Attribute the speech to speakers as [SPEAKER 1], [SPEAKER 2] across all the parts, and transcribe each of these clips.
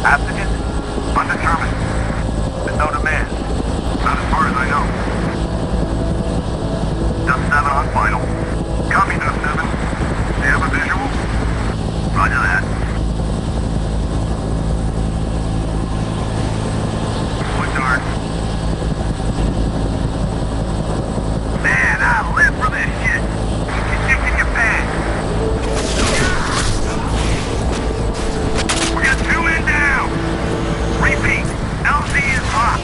[SPEAKER 1] Applicant? Undetermined. With no demand. Not as far as I know. Dust 7 on final. Copy, Dust 7. Do you have a visual? Roger that. Point dark. Man, I live for this shit. Keep your dick in your pants. We got 2 in now. Repeat. LZ is hot.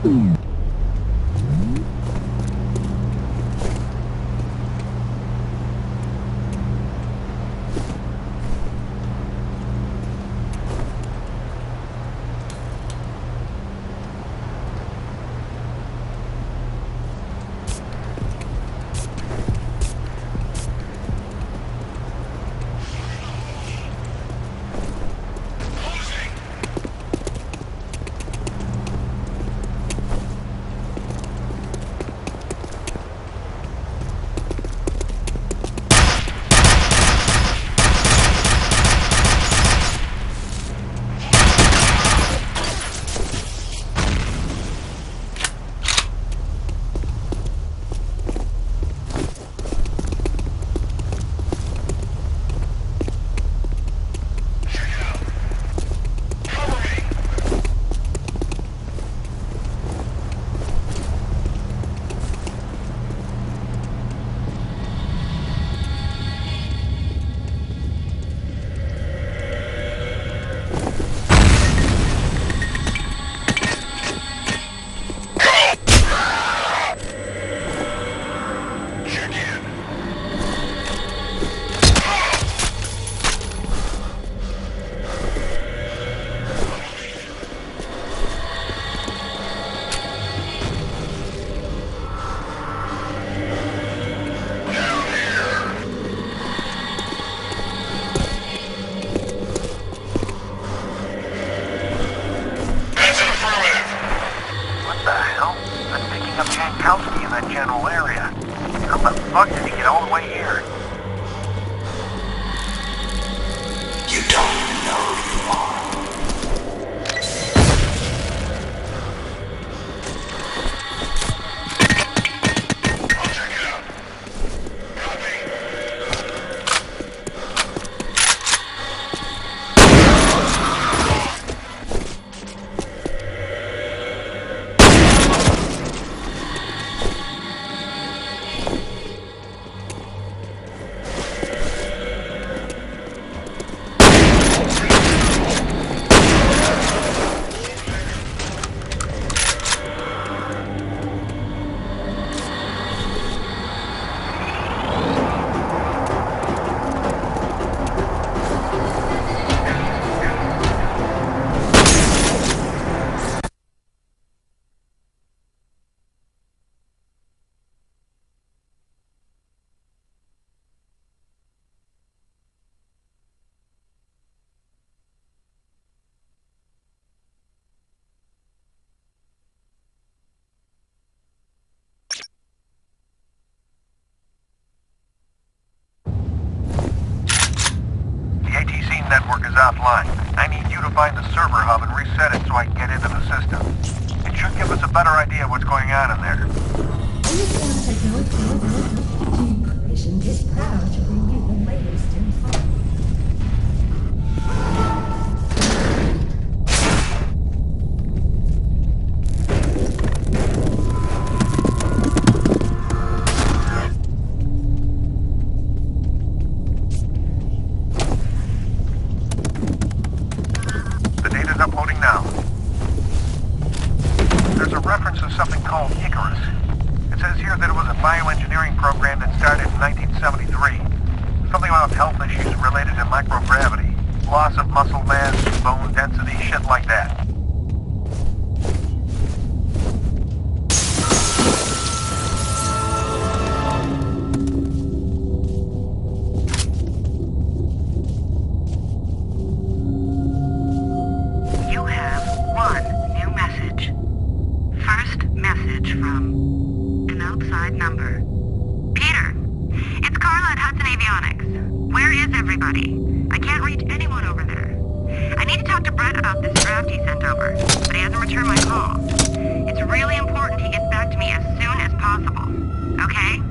[SPEAKER 1] Jankowski in that general area. How the fuck did he get all the way here?
[SPEAKER 2] You don't even know who you are.
[SPEAKER 1] I'll check it out. Copy. Network is offline. I need you to find the server hub and reset it so I can get into the system. It should give us a better idea of what's going on in there.
[SPEAKER 3] Corporation is proud to bring you the latest in
[SPEAKER 1] uploading now. There's a reference to something called Icarus. It says here that it was a bioengineering program that started in 1973. Something about health issues related to microgravity, loss of muscle mass, bone density, shit like that.
[SPEAKER 4] From an outside number. Peter, it's Carla at Hudson Avionics. Where is everybody? I can't reach anyone over there. I need to talk to Brett about this draft he sent over, but he hasn't returned my call. It's really important he gets back to me as soon as possible. Okay?